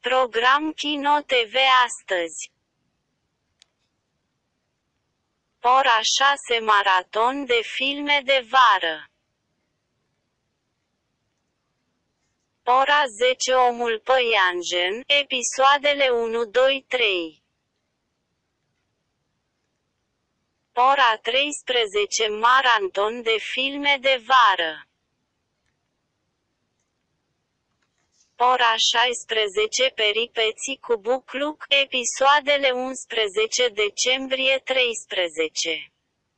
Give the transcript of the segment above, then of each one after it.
Program Kino TV astăzi. Ora 6 maraton de filme de vară. Ora 10 Omul păianjen, episoadele 1, 2, 3. Ora 13 maraton de filme de vară. Ora 16 Peripeții cu Bucluc, episoadele 11 decembrie 13.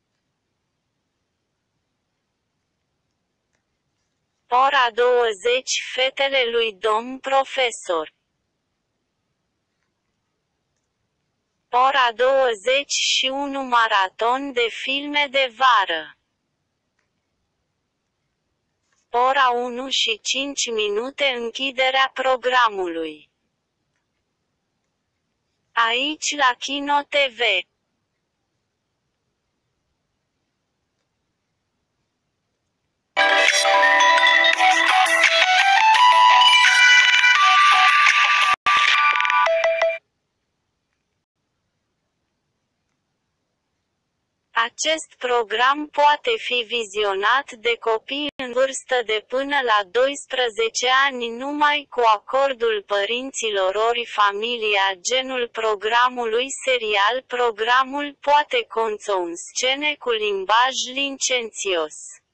Ora 20 Fetele lui domn profesor. Ora 21 Maraton de filme de vară. Ora 1 și 5 minute închiderea programului. Aici la Kino TV. Acest program poate fi vizionat de copii în vârstă de până la 12 ani numai cu acordul părinților ori familia. Genul programului serial. Programul poate conține scene cu limbaj licențios.